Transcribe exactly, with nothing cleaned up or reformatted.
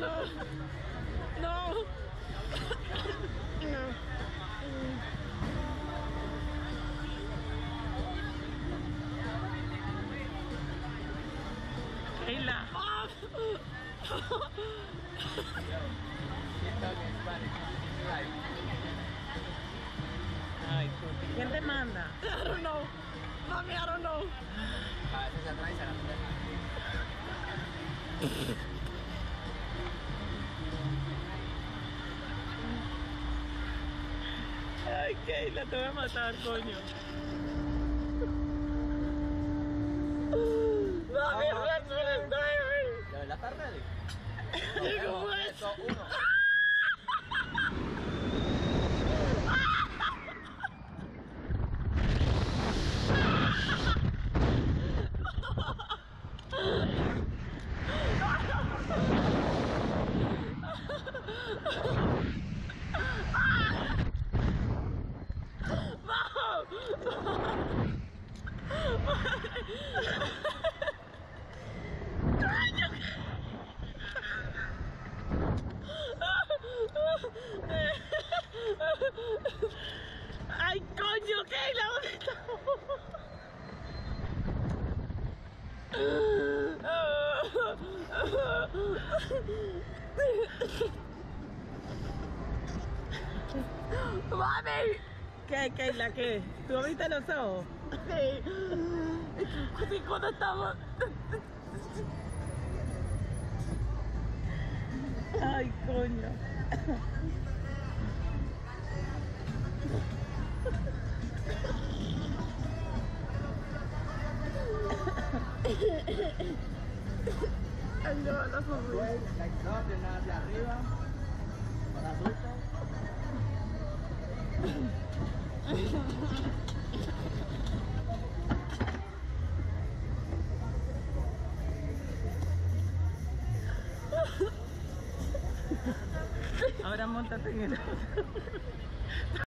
No. No. Keila. Ay, ¿quién te manda? I don't know. Mami, I don't know. A veces se atrae y se la Ay, Keila, te voy a matar, coño. Mami, let's finish diving. ¿De verdad estás ready? Digo, Dos, tres, dos, uno. Ay, coño, Keila, ¿dónde estamos? ¡Mami! ¿Qué, Keila, qué? ¿Tú abriste los ojos? Sí. Sí, cuando estamos... Ay, coño. Ay, no, la familia. No, piernas hacia arriba. Para adulto. Ahora montate en el auto.